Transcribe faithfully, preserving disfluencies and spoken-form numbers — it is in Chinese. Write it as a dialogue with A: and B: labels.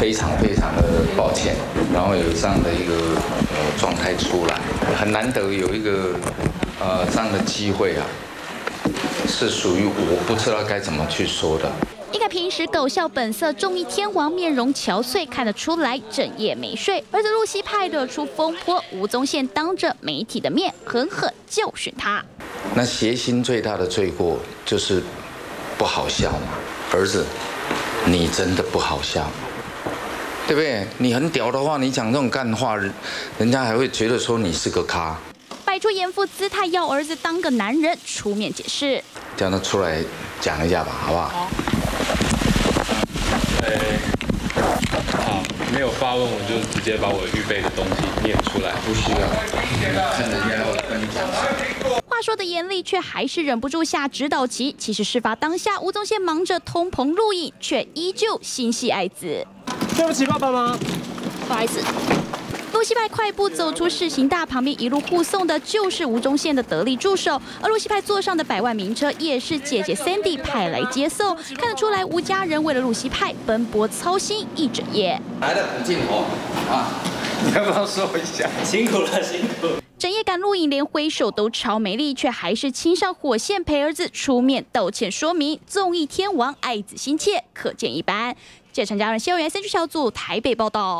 A: 非常非常的抱歉，然后有这样的一个呃状态出来，很难得有一个呃这样的机会啊，是属于我不知道该怎么去说的。
B: 一个平时搞笑本色综艺天王，面容憔悴，看得出来整夜没睡。儿子露西派惹出风波，吴宗宪当着媒体的面狠狠教训他。
A: 那谐星最大的罪过就是不好笑嘛，儿子，你真的不好笑，对不对？你很屌的话，你讲这种干话，人家还会觉得说你是个咖。
B: 摆出严父姿态，要儿子当个男人出面解释。
A: 叫他出来讲一下吧，好不好？好
C: 呃，好，没有发问，我就直接把我预备的东西念出来，
A: 不需要，看人家要跟你讲。
B: 话说的严厉，却还是忍不住下指导棋。其实事发当下，吴宗宪忙着通棚录影，却依旧心系爱子。
D: 对不起爸爸吗？
B: 不好意思。 露西派快步走出世行大，旁边一路护送的就是吴宗宪的得力助手，而露西派坐上的百万名车也是姐姐 Sandy 派来接送。看得出来，吴家人为了露西派奔波操心一整夜。
A: 来的很近哦，啊，你要不要说一下？
D: 辛苦了，辛苦。
B: 整夜赶录影，连挥手都超没力，却还是亲上火线陪儿子出面道歉说明。综艺天王爱子心切，可见一斑。记者陈嘉伦、谢友元三区小组台北报道。